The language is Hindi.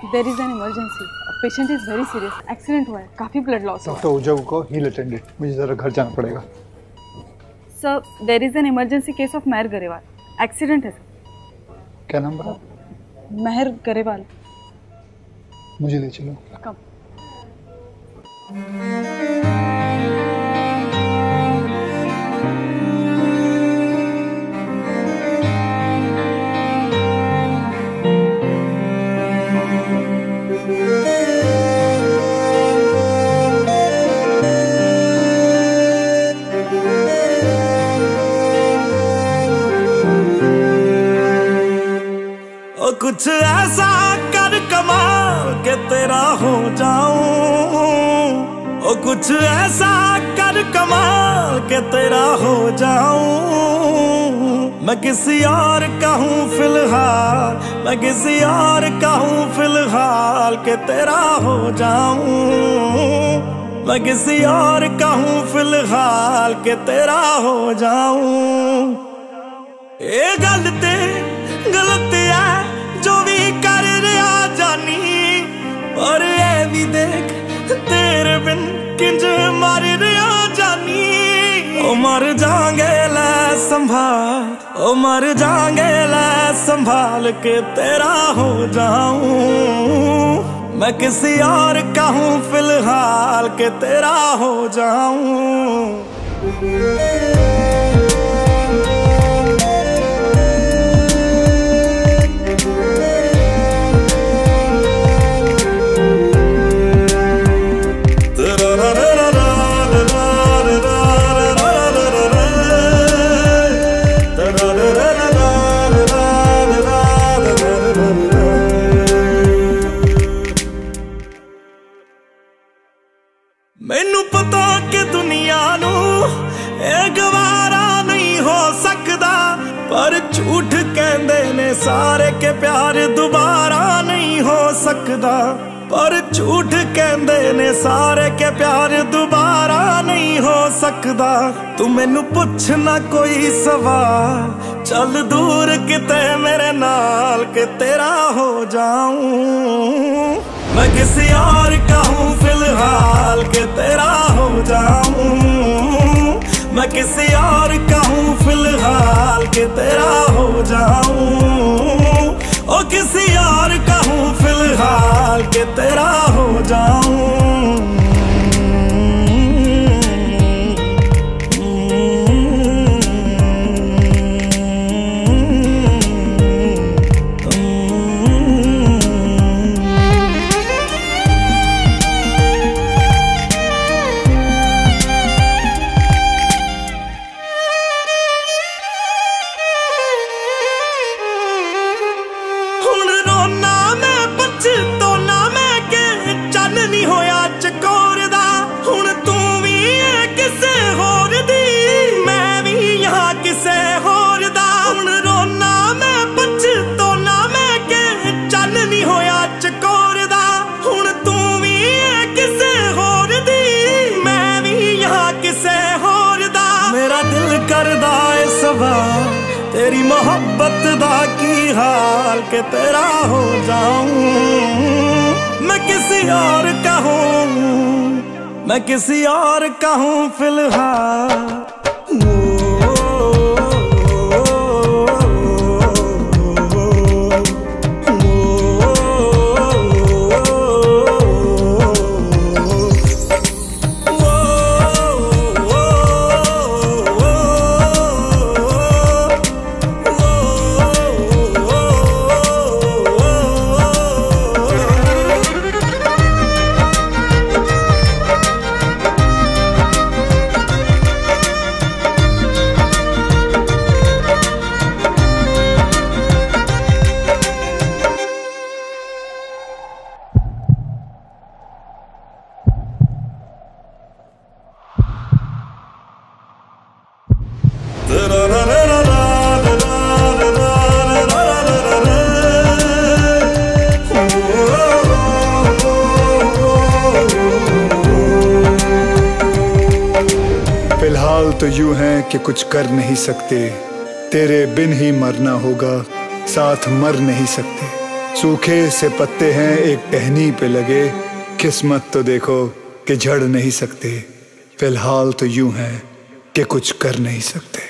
There is an emergency, patient is very serious, accident हुआ है, काफी ब्लड लॉस हुआ है। डॉक्टर उजव को हील अटेंडेंट, मुझे जरा घर जाना पड़ेगा। Sir there is an emergency case of Mehar Grewal, accident है सर। क्या नाम बता? मेहर गरेवाल। मुझे ले चलो। कम। कुछ ऐसा कर कमाल के तेरा हो जाऊं, ओ कुछ ऐसा कर कमाल के तेरा हो जाऊं। मैं किसी और का हूँ फिलहाल, मैं किसी और का हूँ फिलहाल के तेरा हो जाऊं। मैं किसी और का हूँ फिलहाल के तेरा हो जाऊं। ये गलत है जो भी कर रहा जानी, और ये भी देख तेरे बिन किंज मर रहा जानी। ओ मर जाएंगे लै संभाल, ओ मर जाएंगे लै संभाल के तेरा हो जाऊं। मैं किसी और का हूँ फिलहाल के तेरा हो जाऊं। मैनू पता कि दुनिया नू ये गवारा नहीं हो सकता, पर झूठ कहंदे ने सारे के प्यार दोबारा नहीं हो सकता। पर झूठ कहंदे ने सारे के प्यार दोबारा नहीं हो सकता। तू मैनू पुछ ना कोई सवाल, चल दूर किते मेरे नाल के तेरा हो जाऊं। मैं किसी और का हूँ फिलहाल के तेरा हो जाऊं। मैं किसी और का हूँ फिलहाल के तेरा हो जाऊं। ओ किसी और का हूँ फिलहाल के तेरा हो जाऊं। तेरी मोहब्बत दा की हाल के तेरा हो जाऊं। मैं किसी और का हूँ, मैं किसी और का हूँ फिलहाल। फिलहाल तो यूं है कि कुछ कर नहीं सकते, तेरे बिन ही मरना होगा, साथ मर नहीं सकते। सूखे से पत्ते हैं एक टहनी पे लगे, किस्मत तो देखो कि झड़ नहीं सकते, फिलहाल तो यूं है कि कुछ कर नहीं सकते।